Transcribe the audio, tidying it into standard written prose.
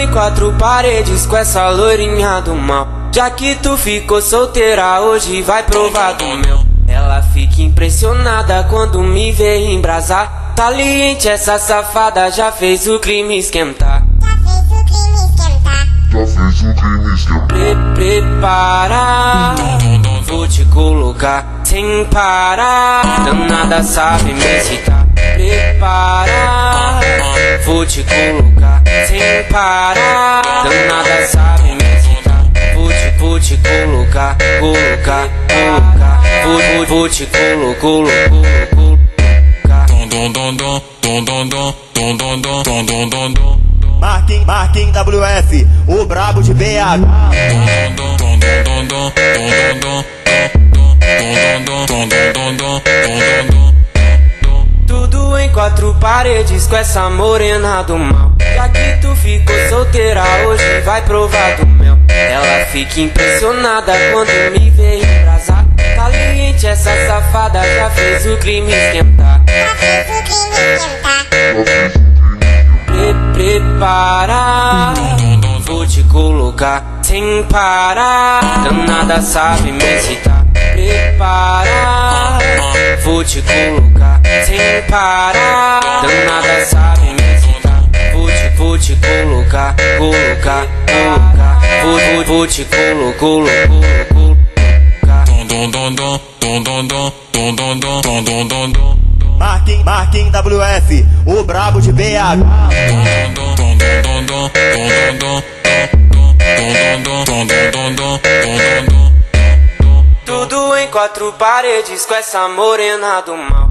em quatro paredes com essa loirinha do mal. Já que tu ficou solteira, hoje vai provar do meu. Ela fica impressionada quando me vê embrasar. Saliente, essa safada já fez o crime esquentar. Prepara, vou te colocar sem parar. Danada sabe me excitar. Prepara, vou te colocar sem parar. Danada sabe me excitar. Vou te colocar, vou te colocar. Marquinhos WF, o brabo de BH. Tudo em quatro paredes com essa morena do mal. Já que tu ficou solteira, hoje vai provar do mel. Ela fica impressionada quando me vê embrasar. Caliente, essa safada já fez o crime esquentar. Prepara, vou te colocar sem parar. Danada sabe me excitar. Prepara, vou te colocar sem parar. Danada sabe me excitar. Vou te colocar. Vou te colocar. Marquinhos WF, o brabo de BH. Tudo em quatro paredes com essa morena do mal.